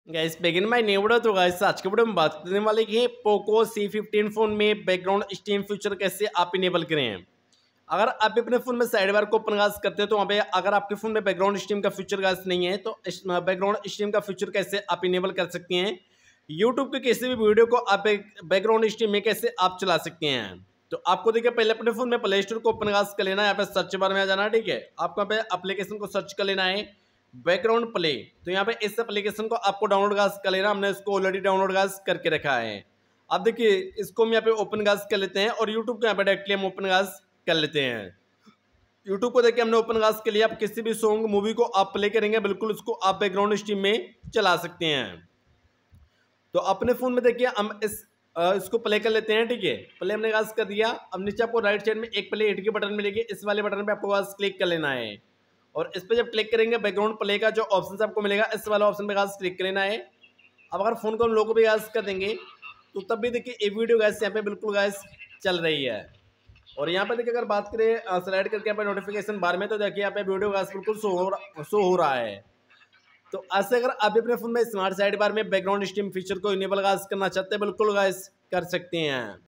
Guys begin my new video. तो guys आज के वीडियो में बात करने वाले हैं पोको C15 फोन में बैकग्राउंड स्ट्रीम फीचर कैसे आप इनेबल करें। अगर आप अपने फोन में साइड बार को ओपन गाइस करते हो तो वहाँ पे अगर आपके फोन में बैकग्राउंड स्ट्रीम का फीचर गाइस नहीं है तो बैकग्राउंड स्ट्रीम का फीचर कैसे आप इनेबल कर सकते हैं। यूट्यूब के किसी भी वीडियो को आप बैकग्राउंड स्ट्रीम में कैसे आप चला सकते हैं। तो आपको देखिए पहले अपने फोन में प्ले स्टोर को ओपन गाइस कर लेना है। यहाँ पे सर्च बार में आ जाना है। ठीक है, आपको यहाँ पे एप्लीकेशन को सर्च कर लेना है बैकग्राउंड प्ले। तो यहाँ पे इस एप्लीकेशन को आपको डाउनलोड गाइस कर लेना। हमने इसको ऑलरेडी डाउनलोड गाइस करके रखा है। अब देखिए इसको हम यहाँ पे ओपन गाइस कर लेते हैं और यूट्यूब को यहाँ पे डायरेक्टली हम ओपन गाइस कर लेते हैं। यूट्यूब को देखिए हमने ओपन गाइस के लिए आप किसी भी सॉन्ग मूवी को आप प्ले करेंगे बिल्कुल उसको आप बैकग्राउंड स्ट्रीम में चला सकते हैं। तो अपने फोन में देखिए हम इसको प्ले कर लेते हैं। ठीक है, प्ले हमने गाइस कर दिया। अब नीचे आपको राइट साइड में एक प्ले हिट की बटन मिलेगी, इस वाले बटन पे आपको गाइस क्लिक कर लेना है और इस पर जब क्लिक करेंगे बैकग्राउंड प्ले का जो ऑप्शन आपको मिलेगा इस वाला ऑप्शन पे गाइस क्लिक कर लेना है। अब अगर फोन को हम लोगों भी गाइस कर देंगे तो तब भी देखिए ये वीडियो गाइस यहाँ पे बिल्कुल गाइस चल रही है। और यहाँ पे देखिए अगर बात करें स्लाइड करके यहाँ पे नोटिफिकेशन बार में तो देखिए यहाँ पे वीडियो गाइस बिल्कुल शो हो रहा है। तो ऐसे अगर आप अपने फोन में स्मार्ट साइड बार में बैकग्राउंड स्ट्रीम फीचर को इनेबल गाइस करना चाहते हैं बिल्कुल गाइस कर सकते हैं।